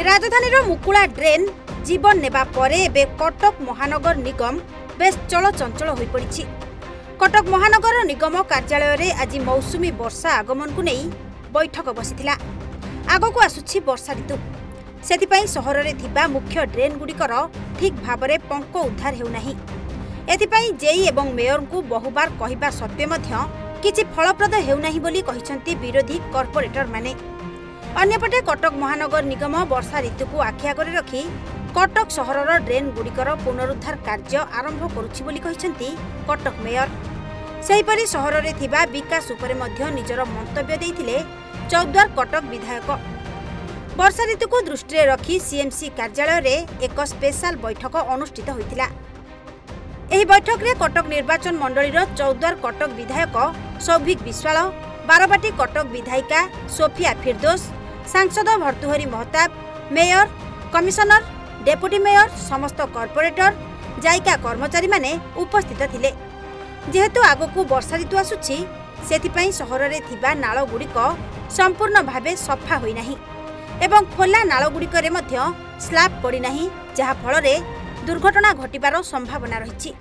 राजधानीर मुकुला drain जीवन नेबा परे एबे कटक महानगर निगम बेस चलचंचल हो पड़ी। कटक महानगर निगम कार्यालय रे आज मौसुमी वर्षा आगमन को नहीं बैठक बसिथिला। आगको आसुछि वर्षा ऋतु, सेथिपई सहर रे थिबा मुख्य ड्रेन गुडिकर ठीक भाबरे पंक उद्धार हेउनाही। एथिपई जेई एवं मेयर को बहुबार कहिबा सत्वे मध्य किछि फलप्रद हेउनाही बोली कहिसंती विरोधी कॉर्पोरेटर माने। अन्यपटे कटक महानगर निगम वर्षा ऋतु को आखि आगरे रखी कटक सहरर ड्रेन गुडिकर पुनरुद्धार कार्य आरंभ करुछि बोली कहिसंती कटक मेयर। सेहिपरि सहर रे थिबा विकास उपरे मध्य निजर मंतव्य देइथिले चौद्वार कटक विधायक। वर्षा ऋतु को दृष्टि रखी सीएमसी कार्यालय रे एक स्पेशल बैठक अनुष्ठित होइतिला। एही बैठक रे कटक निर्वाचन मंडलीर चौद्वार कटक विधायक सौभिक विश्वाल, बारबाटी कटक विधायिका सोफिया फिरदोस, सांसद Bhartruhari Mahtab, mayor, commissioner, deputy mayor, समस्त कॉर्पोरेटर, जायका कर्मचारी माने उपस्थित थिले। जेहेतु आगकू वर्षा ऋतु आसुछि सेथिपई सहर रे थिबा नाळ गुडिक संपूर्ण भावे सफा होई नाही एवं खोला नाळ गुडिकरे मध्य स्लैब पड़ी नाही, जहा फल रे दुर्घटना घटिबार संभावना रहिछि।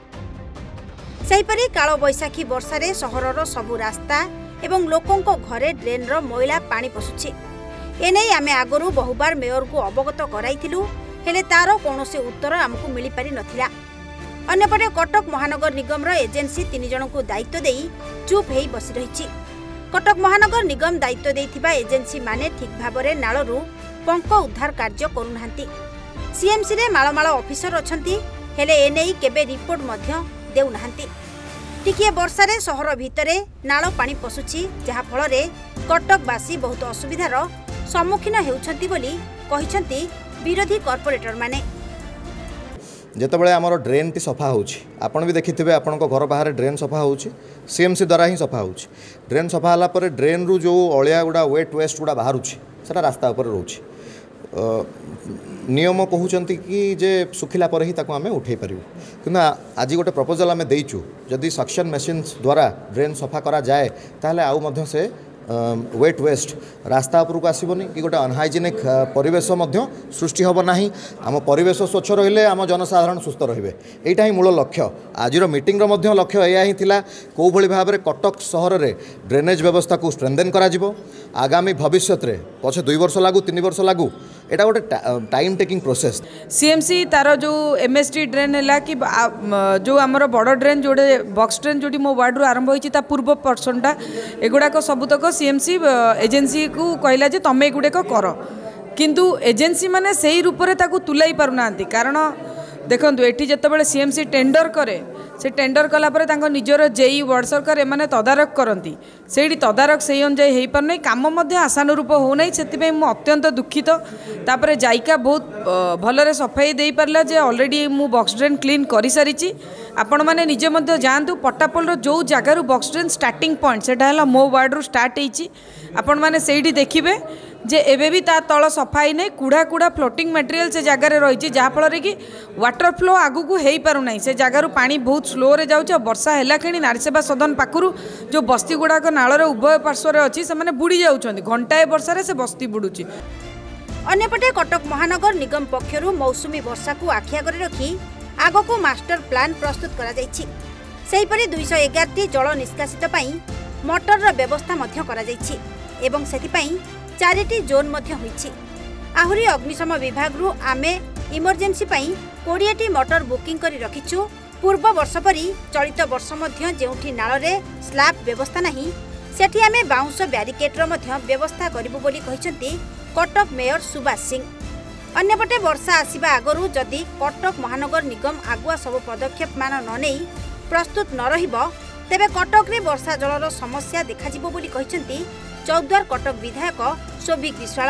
सेहिपरि कालो बैसाखी वर्षा रे सहरर सबु रास्ता एवं लोकों घरे ड्रेन रो मैला पानी पसुछि। एने आमे आगरु बहुबार मेयर को अवगत कराइथिलु, हेले तारो कोनोसे उत्तर हमकु मिली पारि नथिला। अन्यपटे कटक महानगर निगम रो एजेंसी 3 जन को दायित्व देई चुप हेई बसी रहिछि। कटक महानगर निगम दायित्व देइथिबा एजेंसी माने ठीक भाबरे नाळरू पंक उद्धार कार्य करूनाहांती। सीएमसी रे माळमाळ ऑफिसर अछंती, हेले एने केबे रिपोर्ट मध्य देउनाहांती। टिकिए वर्षा रे सहर भितरे नाळ पानी पसुछि, जहा फल रे कटकवासी बहुत असुविधार सम्मुखीन हेउछंती बोली कहिसंती विरोधी कॉर्पोरेटर माने। जेतबेले आमर ड्रेन टी सफा होउछि, आपण भी देखिथिबे आपण को घर बाहर ड्रेन सफा होउछि, सीएमसी द्वारा ही सफा होउछि। ड्रेन सफा हला परे ड्रेन रु जो अलिया गुडा वेट वेस्ट गुडा बाहरुछि सेटा रास्ता ऊपर रहउछि। नियम कहउचंती कि जे सुखिला पर ही ताको आमे उठै परिबु, किंतु आज गोटे प्रपोजल आमे देइछु, जदि सक्शन मशीन्स द्वारा ड्रेन सफा करा जाए ताहले आउ मध्य से वेट वेस्ट रास्ता उपरको आसबनी कि गोटे अनहाइजेनिक परिवेश सृष्टि हम ना। आम परिवेश स्वच्छ रहिले आम जनसाधारण सुस्थ रहिबे, एटा ही मूल लक्ष्य। आजिर मीटिंग लक्ष्य एया ही थिला को भली भाव में कटक सहर रे ड्रेनेज व्यवस्था को स्ट्रेंथेन करा जिवो। आगामी भविष्य रे पछे 2 वर्ष लागू 3 वर्ष लागू एटा गोटे टाइम टेकिंग प्रोसेस। सीएमसी तार जो एमएसटी ड्रेन है कि जो आमर बड़ ड्रेन जोड़े बक्स ड्रेन जोटी मो वार्ड रु आरंभ होती पूर्व पर्सनटा एगुड़ाक सबुतक सीएमसी एजेंसी को कहला जे तमे एगुड़ाक कर, किंतु एजेंसी माने सही रूप से ताकू तुलाई पारुना। कारण देखंतु एठी जतबेले सीएमसी टेंडर करे से टेंडर कला परे तांको निजर जेई वार्ड सरकार एमाने तदारक करती, सेठी तदारक सही अनुसार हो पार नहीं, काम मध्य आशानुरूप हो नहीं। से मु अत्यंत दुखित। तापरे जायका बहुत भलरे सफाई दे पारला जे ऑलरेडी मु बॉक्स ड्रेन क्लीन करि सारिछि। आपण माने निजे मध्य जानतु पट्टापल रो जो जगार बॉक्स ड्रेन स्टार्टिंग पॉइंट सेटा हला मो वार्ड रो स्टार्ट होइछि। आपण माने सेठी देखिबे जे एबे भी ता तल सफाई नहीं, कूड़ा कूड़ा फ्लोटिंग मटेरियल से जगार रही, जहाँफल कि वाटर फ्लो आगू को हो पार ना। से जगार पानी बहुत स्लो रे जाउछ। वर्षा है कि नारीसेवा सदन पाखु जो बस्ती गुड़ाक नालर उभय पार्श्वर अच्छी से बुड़ी जाउछन्ति, घंटाए वर्षा से बस्ती बुड़ुची। अन्यपटे कटक महानगर निगम पक्षरु मौसुमी वर्षा को आखि आगरे रखी आगको मास्टर प्लान प्रस्तुत करा जायछि। सेहिपरि 211 जल निष्कासित पई मोटर व्यवस्था मध्य करा जायछि एवं सेथिपई 4टी जोन मध्य होइछि। आहुरी अग्निशम विभाग रु आमे इमरजेंसी पई 20टी मोटर बुकिंग करी रखिछु। पूर्व वर्ष परी चलित वर्ष मध्य जेउठी नाळ रे स्लैब व्यवस्था नाही सेठी आमे बाउंस बैरिकेड रो मध्य व्यवस्था करिबु बोली कहिसंती कटक मेयर सुभाष सिंह। अन्यपटे वर्षा आसीबा आगरु जदि कटक महानगर निगम आगुआ सब पदक्षेप मान न नै प्रस्तुत न रहिबो तेबे कटक रे वर्षा जलर समस्या देखा जिवो बोली कहिसंती चौद्वार कटक विधायक सौभिक विश्वाल।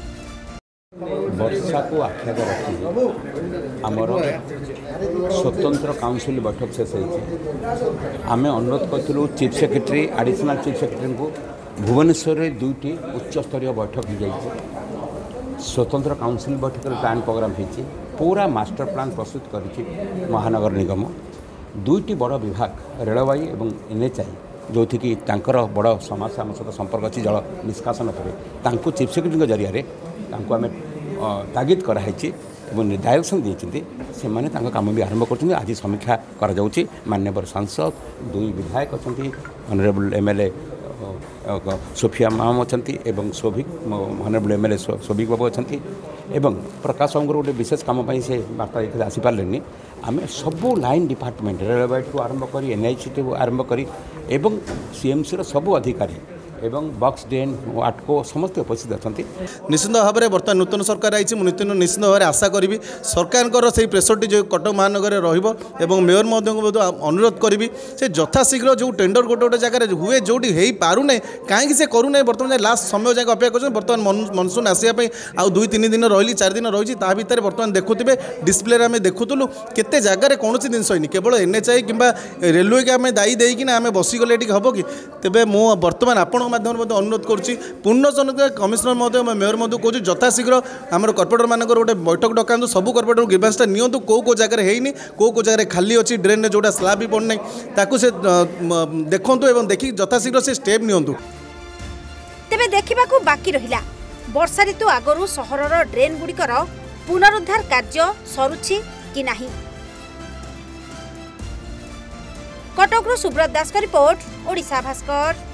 वर्षा को आख्या रखी आमर स्वतंत्र काउंसिल बैठक शेष होती। आम अनुरोध करूँ chief secretary additional chief secretary को भुवनेश्वर में 2टी उच्च स्तरीय बैठक हो जाए। स्वतंत्र काउंसिल बैठक प्लान प्रोग्राम होती, पूरा मास्टर प्लान प्रस्तुत कर महानगर निगम 2टी बड़ विभाग रेलवाई और एनएचआई जो थी कि बड़ समस्या आम सहित संपर्क अच्छी जल निष्कासन पर चीफ सेक्रेटरी जरिया आम तागिद कराई डायरेक्शन देते से कम भी आरंभ कर आज समीक्षा करा माननीय सांसद 2 विधायक अच्छा ऑनरेबल एमएलए सोफिया मैम अच्छा सौभिक ऑनरेबल एमएलए सौभिक बाबू अच्छा प्रकाश बाबू गोटे विशेष कम से वार्ता आसीपारे आम सबू लाइन डिपार्टमेंट रेलवे ठू आरंभ कर एनआईसी ठू आरंभ कर सीएमसी सबू अधिकारी एवं बॉक्स ड्रेन वाटको समस्त उपस्थित अच्छा निश्चित भाव में बर्तमान नूतन सरकार आई निश्चित भाव में आशा करी सरकार से प्रेसरटी जो कटक महानगर रही मेयर अनुरोध करी से यथाशीघ्र जो टेंडर गोटे गोटे जगह हुए जो पारूना कहीं से करूना बर्तमान लास्ट समय जाए अपेक्षा कर बर्तमान मनसून आसापी आउ 2-3 दिन रही 4 दिन रही भितर बर्तमान देखुवे डिस्प्ले आम देखुलु केते जगार कौन जिनस होनी केवल एनएचआई कि रेलवे के आम दायी देकिना आम बसीगले हम कि तेज मु बर्तमान आपण माध्यम अनुरोध करुच्ची पूर्ण जनता कमिशनर महोदय मेयर महोदय कहूँ यथाशीघ्र आम कर्पोरेटर मान गोटे बैठक डकातु सब कर्पोरेटर ग्रीवेंसटा नियंतु कौ जगह है कौ जगह खाली अच्छी ड्रेन जोटा स्लाब भी पड़ना ताकू से देखु एवं देखिए यथाशीघ्र से स्टेप नियंतु। तेबे देखिबाकू बाकी रहिला वर्षा ऋतु आगरू सहरर ड्रेन गुड़िकर पुनरुद्धार कार्य सरुछि कि नाही। कटकरू सुब्रत दास का रिपोर्ट, ओडिशा भास्कर।